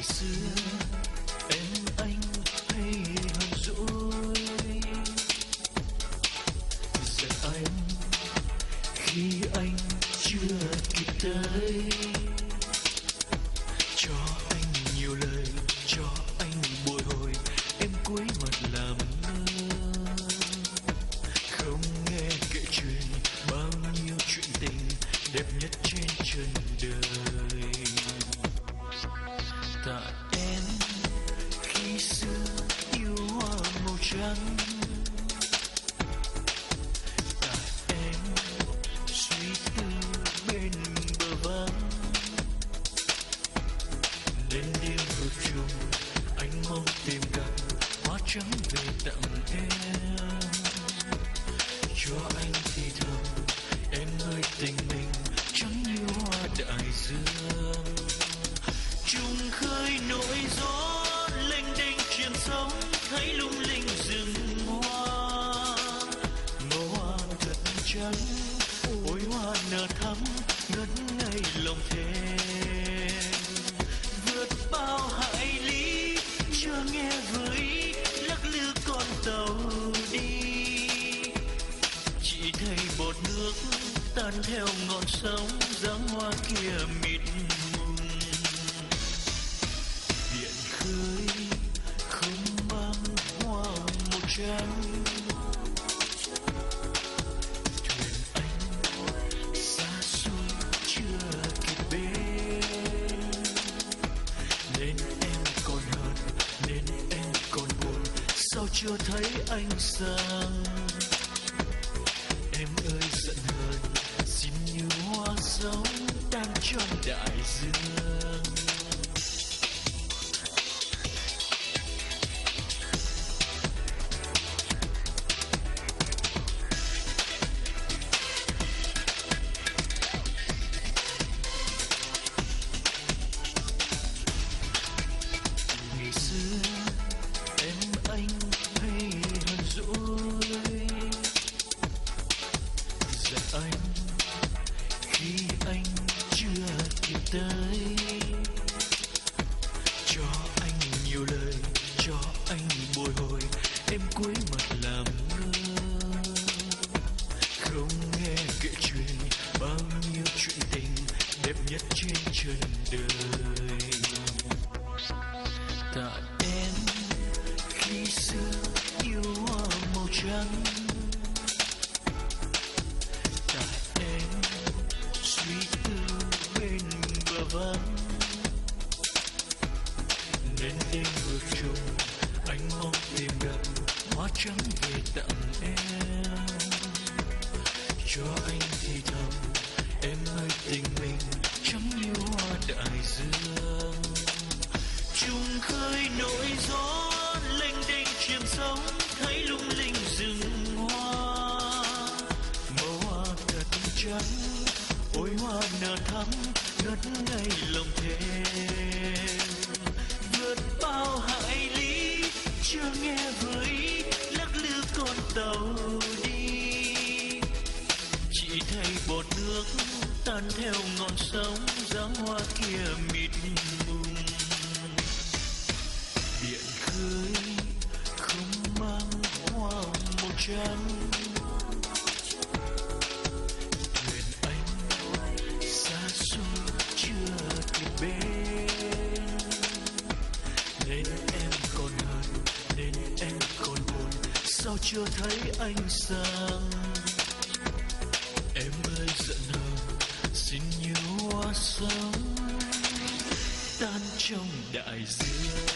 xưa em anh hay hờn dỗi, giận anh khi anh chưa kịp tới, cho anh nhiều lời, cho anh bồi hồi, em cúi mặt làm ngơ, không nghe kể chuyện bao nhiêu chuyện tình đẹp nhất trên trần đời. Tạ em khi xưa yêu hoa màu trắng, tạ em suy tư bên bờ vắng, đến đêm ngược trùng anh mong tìm gặp hoa trắng về tặng em, cho anh thì thầm em ơi tình mình trắng như hoa đại dương, chung khơi nỗi gió lênh đênh chìm sóng thấy lung linh rừng hoa, màu hoa thật trắng ôi hoa nở thắm ngất ngây lòng thèm, vượt bao hải lý chưa nghe với lắc lư con tàu đi, chỉ thấy bọt nước tan theo ngọn sóng dáng hoa kia mịt mùng, biển khơi không mang hoa màu trắng, thuyền anh xa xôi chưa kịp bên, nên em còn hờn nên em còn buồn sao chưa thấy anh sang, em ơi giận hờn xin như hoa giống tan trong đại dương. Ngày xưa em anh hay hờn dỗi, giận anh khi anh chưa kịp tới, cho anh nhiều lời, cho anh bồi hồi, em cúi mặt làm ngơ, không nghe kể chuyện bao nhiêu chuyện tình đẹp nhất trên trần đời. Tạ em khi xưa yêu hoa màu trắng, tạ em suy tư bên bờ vắng, nên đêm ngược trùng anh mong tìm gặp hoa trắng về tặng em, cho anh thì thầm em ơi tình mình trắng như hoa đại dương, chung khơi nỗi gió lênh đênh chìm sóng thấy lung linh rừng hoa, màu hoa thật trắng ôi hoa nở thắm ngất ngây lòng thèm, vượt bao hải lý chưa nghe với lắc lư con tàu đi, chỉ thấy bọt nước tan theo ngọn sóng dáng hoa kia mịt mùng, biển khơi không mang hoa màu trắng, thuyền anh xa xôi chưa kịp bên, nên em còn hờn nên em còn buồn sao chưa thấy anh sang, em ơi giận hờn xin như hoa sống tan trong đại dương.